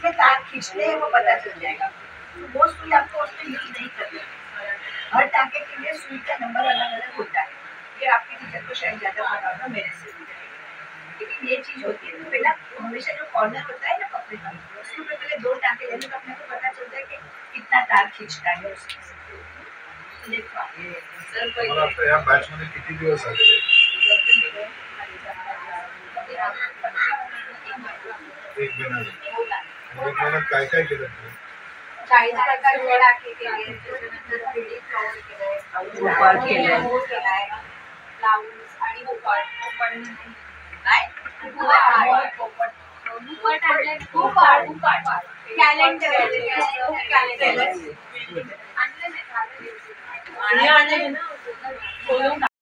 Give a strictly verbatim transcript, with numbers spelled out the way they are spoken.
किसमें तार खींचते हैं वो पता चल जाएगा। तो वो सुई आपको उसमें यूज नहीं करनी है। हर टाँके के लिए सुई का नंबर अलग अलग होता है। ये आपके टीचर को शायद ज्यादा पता होगा, मेरे से भी। लेकिन ये चीज होती है, तो पहला हमेशा जो कॉर्नर होता है ना कपड़े का, उसके ऊपर पहले दो टाँके लेने तो अपने को पता चलता है कि कितना तार खींचता है उसमें। या बैच मध्ये किती दिवस झाले? एक महिना. एक महिन्यात काय काय केलं? चाळीस प्रकारचे टाके केले, त्याच्यानंतर थ्री फ्लॉवर केलंय, भोपाळ केलंय, केलाय, ब्लाऊज आणि भोपाळ भोपाळ नाही भोपाळ भोपाळ भोपाळ भोपाळ कॅलेंडर कॅलेंडर आणलं नाही.